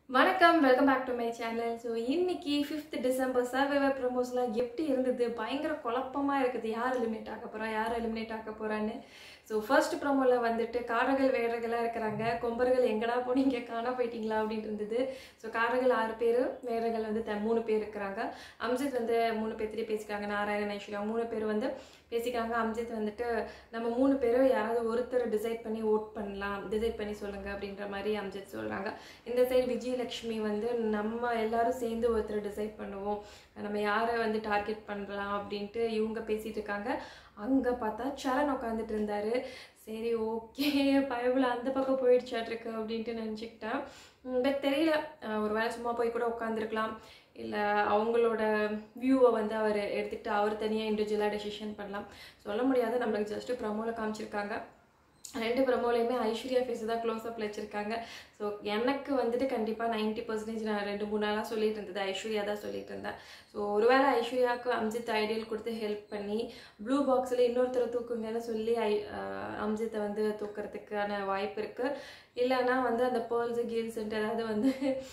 வணக்கம், welcome back to my channel. So இன்னைக்கு 5th December survivor ப்ரோமோஸ்லாம் எப்படி இருந்தது? பயங்கர குழப்பமாக இருக்குது. யார் எலிமினேட் ஆக போகிறா, யார் எலிமினேட் ஆக போகிறான்னு. ஸோ ஃபர்ஸ்ட் ப்ரோமோவில் வந்துட்டு காரர்கள் வேடர்களாக இருக்கிறாங்க. கொம்பர்கள் எங்கடா போனீங்க, காணா போயிட்டீங்களா அப்படின்னு இருந்தது. ஸோ காரர்கள் 6 பேர், வேடர்கள் வந்து 3 பேர் இருக்கிறாங்க. அம்ஜித் வந்து 3 பேர்த்திட்டே பேசிக்கிறாங்க. நாராயணன், ஐஸ்வர்யா 3 பேர் வந்து பேசிக்கிறாங்க. அம்ஜித் வந்துட்டு நம்ம 3 பேரும் யாராவது ஒருத்தர் டிசைட் பண்ணி ஓட் பண்ணலாம், டிசைட் பண்ணி சொல்லுங்கள் அப்படின்ற மாதிரி அம்ஜித் சொல்கிறாங்க. இந்த சைடு விஜயலட்சுமி வந்து நம்ம எல்லாரும் சேர்ந்து ஒருத்தர் டிசைட் பண்ணுவோம், நம்ம யாரை வந்து டார்கெட் பண்ணலாம் அப்படின்ட்டு இவங்க பேசிகிட்டு இருக்காங்க. அங்கே பார்த்தா சரண் உட்காந்துட்டு இருந்தார். சரி, ஓகே, பயபுல அந்த பக்கம் போயிடுச்சாட்ருக்கு அப்படின்ட்டு நினச்சிக்கிட்டேன். பட் தெரியல, ஒரு வேளை சும்மா போய் கூட உட்காந்துருக்கலாம், இல்லை அவங்களோட வியூவை வந்து அவர் எடுத்துக்கிட்டு அவர் தனியாக இண்டிவிஜுவலாக டெசிஷன் பண்ணலாம், சொல்ல முடியாது. நம்மளுக்கு ஜஸ்ட்டு ப்ரமோவில் காமிச்சிருக்காங்க. 2 ப்ரமோலையுமே ஐஸ்வர்யா ஃபேஸ் தான் க்ளோஸ்அப்பில் வச்சுருக்காங்க. ஸோ எனக்கு வந்துட்டு கண்டிப்பாக 90% நான் 2-3 நாளாக சொல்லிட்டு இருந்தது ஐஸ்வர்யா தான் சொல்லிட்டு இருந்தேன். ஸோ ஒருவேளை ஐஸ்வர்யாவுக்கு அம்ஜித் ஐடியல் கொடுத்து ஹெல்ப் பண்ணி ப்ளூ பாக்ஸில் இன்னொருத்தரை தூக்குங்கன்னு சொல்லி அம்ஜித்தை வந்து தூக்கிறதுக்கான வாய்ப்பு இருக்குது. இல்லைன்னா வந்து அந்த பேர்ல்ஸு கீல்ஸுன்ட்டு ஏதாவது வந்து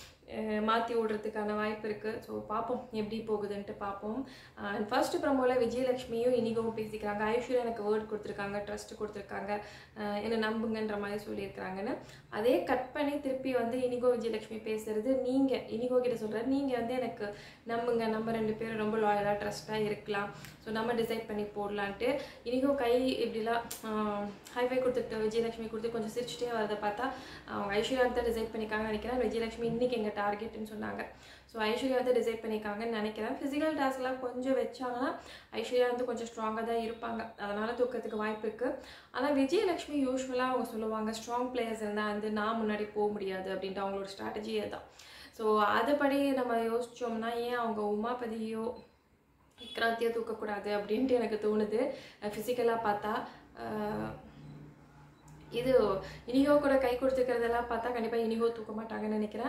மாற்றி விடுறதுக்கான வாய்ப்பு இருக்குது. ஸோ பார்ப்போம் எப்படி போகுதுன்ட்டு பார்ப்போம். ஃபர்ஸ்ட் ப்ரமோவில் விஜயலட்சுமியும் இனிகவும் பேசிக்கிறாங்க. ஐஸ்வர்யா எனக்கு வேர்ட் கொடுத்துருக்காங்க, ட்ரஸ்ட் கொடுத்துருக்காங்க, என்னை நம்புங்கன்ற மாதிரி சொல்லியிருக்கிறாங்கன்னு. அதே கட் பண்ணி திருப்பி வந்து இனிகோ விஜயலட்சுமி பேசுறது, நீங்கள் இனிகோ கிட்ட சொல்கிறார், நீங்கள் வந்து எனக்கு நம்புங்க, நம்ம 2 பேரும் ரொம்ப லாயலாக ட்ரஸ்ட்டாக இருக்கலாம், ஸோ நம்ம டிசைட் பண்ணி போடலான்ட்டு இனிகோ கை இப்படிலாம் ஹைஃபை கொடுத்துட்டு விஜயலட்சுமி கொடுத்து கொஞ்சம் சிரிச்சுட்டே வரதை பார்த்தா அவங்க ஐஸ்வர்யா தான் டிசைட் பண்ணியிருக்காங்கன்னு நினைக்கிறேன். விஜயலட்சுமி இன்றைக்கி எங்கள் டார்கெட்டுன்னு சொன்னாங்க. ஸோ ஐஸ்வர்யா வந்து டிசைட் பண்ணியிருக்காங்கன்னு நினைக்கிறேன். ஃபிசிக்கல் டாஸ்க்லாம் கொஞ்சம் வச்சாங்கன்னா ஐஸ்வர்யா வந்து கொஞ்சம் ஸ்ட்ராங்காக தான் இருப்பாங்க, அதனால் தூக்கிறதுக்கு வாய்ப்பு இருக்குது. ஆனால் விஜயலட்சுமி யூஸ்வலாக அவங்க சொல்லுவாங்க, ஸ்ட்ராங் பிளேயர்ஸ் இருந்தால் வந்து நான் முன்னாடி போக முடியாது அப்படின்ட்டு அவங்களோட ஸ்ட்ராட்டஜியே தான். ஸோ அதுபடி நம்ம யோசித்தோம்னா ஏன் அவங்க உமாபதியோ விக்ராந்தியோ தூக்கக்கூடாது அப்படின்ட்டு எனக்கு தோணுது. ஃபிசிக்கலாக பார்த்தா இது இனிகோ கூட கை கொடுத்துக்கிறதெல்லாம் பார்த்தா கண்டிப்பாக இனிகோ தூக்க மாட்டாங்கன்னு நினைக்கிறேன்.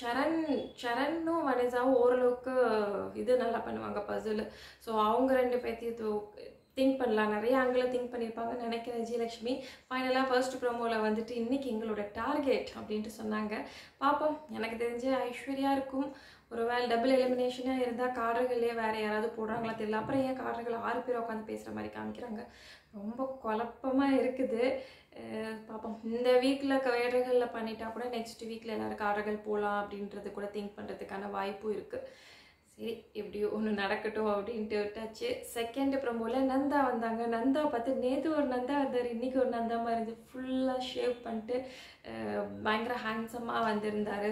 சரணும் வனிசாவும் ஓரளவுக்கு இது நல்லா பண்ணுவாங்க பசில். ஸோ அவங்க 2 பேர்த்தையும் திங்க் பண்ணலாம், நிறைய ஆங்கிளில் திங்க் பண்ணியிருப்பாங்கன்னு நினைக்கிறேன் விஜயலட்சுமி. ஃபைனலாக ஃபர்ஸ்ட் ப்ரோமோவில் வந்துட்டு இன்றைக்கி எங்களோட டார்கெட் அப்படின்ட்டு சொன்னாங்க. பார்ப்போம். எனக்கு தெரிஞ்சு ஐஸ்வர்யா இருக்கும். ஒரு வேளை டபுள் எலிமினேஷனாக இருந்தால் காரர்களே வேறு யாராவது போடுறாங்களா தெரியல. அப்புறம் ஏன் காரர்கள் 6 பேர் உட்காந்து பேசுகிற மாதிரி காமிக்கிறாங்க, ரொம்ப குழப்பமாக இருக்குது. பார்ப்போம். இந்த வீக்கில் வேடர்களில் பண்ணிட்டா கூட நெக்ஸ்ட் வீக்கில் எல்லோரும் காரர்கள் போகலாம் அப்படின்றது கூட திங்க் பண்ணுறதுக்கான வாய்ப்பும் இருக்குது. சரி, எப்படியோ ஒன்று நடக்கட்டும் அப்படின்ட்டு விட்டாச்சு. செகண்ட் ப்ரோமோவில் நந்தா வந்தாங்க. நந்தா பார்த்து நேற்று ஒரு நந்தா வந்தார், இன்றைக்கி ஒரு நந்தா மாதிரி இருந்து ஃபுல்லாக ஷேவ் பண்ணிட்டு பயங்கர ஹேண்ட்ஸமாக வந்திருந்தார்.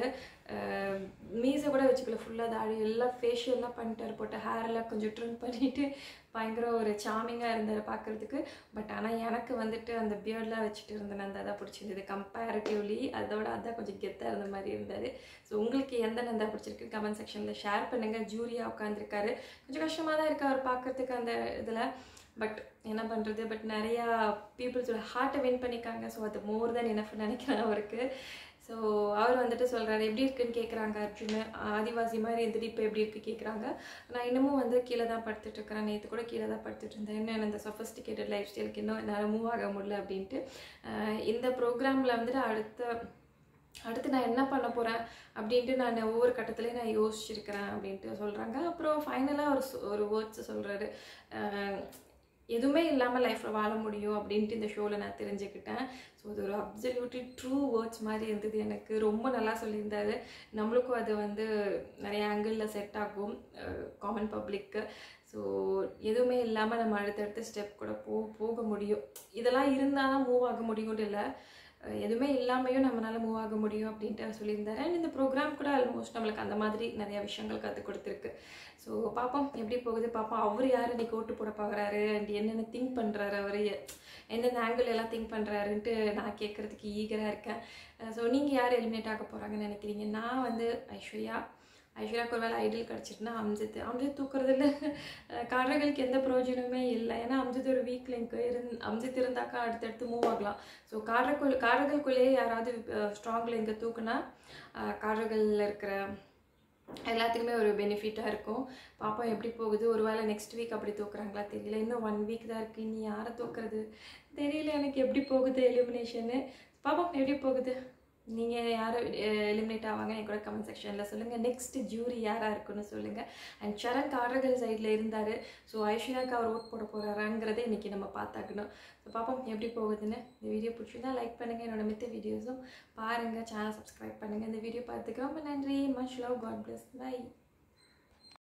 மீசை கூட வச்சுக்கல, ஃபுல்லாக தாடி எல்லாம் ஃபேஷியல்லாம் பண்ணிட்டார், போட்ட ஹேரெல்லாம் கொஞ்சம் ட்ரிம் பண்ணிவிட்டு பயங்கர ஒரு சாமிங்காக இருந்தார் பார்க்குறதுக்கு. பட் ஆனால் எனக்கு வந்துட்டு அந்த பியர்ட்லாம் வச்சுட்டு இருந்த நந்தா தான் பிடிச்சிருந்தது கம்பேரிட்டிவ்லி. அதோட அதான் கொஞ்சம் கெத்தாக இருந்த மாதிரி இருந்தார். ஸோ உங்களுக்கு எந்த நந்தா பிடிச்சிருக்கு கமெண்ட் செக்ஷனில் ஷேர் பண்ணுங்கள். ஜூரியாக உட்காந்துருக்காரு, கொஞ்சம் கஷ்டமாக தான் இருக்குது அவர் பார்க்குறதுக்கு அந்த இதில். பட் என்ன பண்ணுறது, பட் நிறையா பீப்புள்ஸோட ஹார்ட்டை வின் பண்ணிக்காங்க. ஸோ அது மோர் தென் எனஃப்னு நினைக்கிறேன் அவருக்கு. ஸோ அவர் வந்துட்டு சொல்கிறாரு, எப்படி இருக்குன்னு கேட்குறாங்க அர்ஜுன். ஆதிவாசி மாதிரி இருந்துட்டு இப்போ எப்படி இருக்குது கேட்குறாங்க. நான் இன்னமும் வந்து கீழே தான் படுத்துட்ருக்கிறேன், நேற்று கூட கீழே தான் படுத்துட்டு இருந்தேன், இன்னும் இந்த சொஃபஸ்டிகேட்டட் லைஃப் ஸ்டைலுக்கு இன்னும் என்னால் மூவ் ஆக முடியல அப்படின்ட்டு. இந்த ப்ரோக்ராமில் வந்துட்டு அடுத்து நான் என்ன பண்ண போகிறேன் அப்படின்ட்டு நான் ஒவ்வொரு கட்டத்துலேயும் நான் யோசிச்சிருக்கிறேன் அப்படின்ட்டு சொல்கிறாங்க. அப்புறம் ஃபைனலாக ஒரு வேர்ட்ஸ் சொல்கிறாரு, எதுவுமே இல்லாமல் லைஃப்பில் வாழ முடியும் அப்படின்ட்டு இந்த ஷோவில் நான் தெரிஞ்சுக்கிட்டேன். ஸோ அது ஒரு அப்சல்யூட்லி ட்ரூ வேர்ட்ஸ் மாதிரி இருந்தது எனக்கு. ரொம்ப நல்லா சொல்லியிருந்தாரு. நம்மளுக்கும் அது வந்து நிறைய ஆங்கிளில் செட் ஆகும் காமன் பப்ளிக்கு. ஸோ எதுவுமே இல்லாமல் நம்ம அடுத்தடுத்த ஸ்டெப் கூட போக முடியும். இதெல்லாம் இருந்தால் தான் மூவ் ஆக முடியும்னு இல்லை, எதுவுமே இல்லாமையும் நம்மளால் மூவ் ஆக முடியும் அப்படின்ட்டு சொல்லியிருந்தாரு. அண்ட் இந்த ப்ரோக்ராம் கூட ஆல்மோஸ்ட் நம்மளுக்கு அந்த மாதிரி நிறையா விஷயங்கள் கற்றுக் கொடுத்துருக்கு. ஸோ பார்ப்போம் எப்படி போகுது, பார்ப்போம். அவர் யார் இன்னைக்கு ஓட்டு போட பார்க்குறாரு அண்ட் என்னென்ன திங்க் பண்ணுறாரு, அவர் எந்தெந்த ஆங்கிள் எல்லாம் திங்க் பண்ணுறாருன்ட்டு நான் கேட்குறதுக்கு ஈகராக இருக்கேன். ஸோ நீங்கள் யார் எலிமினேட் ஆக போகிறாங்கன்னு நினைக்கிறீங்க? நான் வந்து ஐஸ்வர்யாவுக்கு ஒரு வேலை ஐடியல் கிடச்சிட்டுனா அம்ஜித் தூக்குறதுல காரர்களுக்கு எந்த பிரயோஜனமே இல்லை. ஏன்னா அம்ஜித் ஒரு வீக் லிங்க் அம்ஜித் இருந்தாக்கா அடுத்தடுத்து மூவ் ஆகலாம். ஸோ காரர்களுக்குள்ளேயே யாராவது ஸ்ட்ராங் லிங்கை தூக்குனா காரர்களில் இருக்கிற எல்லாத்துக்குமே ஒரு பெனிஃபிட்டாக இருக்கும். பார்ப்போம் எப்படி போகுது. ஒரு வேளை நெக்ஸ்ட் வீக் அப்படி தூக்குறாங்களா தெரியல. இன்னும் 1 வீக் தான் இருக்குது. இனி யாரை தூக்குறது தெரியல எனக்கு, எப்படி போகுது எலிமினேஷன்னு. பார்ப்போம் எப்படி போகுது. நீங்கள் யார் எலிமினேட் ஆவாங்க என் கூட கமெண்ட் செக்ஷனில் சொல்லுங்கள். நெக்ஸ்ட் ஜூரி யாராக இருக்குன்னு சொல்லுங்கள். அண்ட் சரண் காடர்கள் சைடில் இருந்தார். ஸோ ஐஸ்வர்யாவுக்கு அவர் ஓட் போட போகிறாராங்கிறத இன்றைக்கி நம்ம பார்த்தாக்கணும். ஸோ பார்ப்போம் எப்படி போகுதுன்னு. இந்த வீடியோ பிடிச்சிருந்தா லைக் பண்ணுங்கள். என்னோட மித்த வீடியோஸும் பாருங்கள். சேனல் சப்ஸ்கிரைப் பண்ணுங்கள். இந்த வீடியோ பார்த்துக்கு ரொம்ப நன்றி. Much love. God bless. By.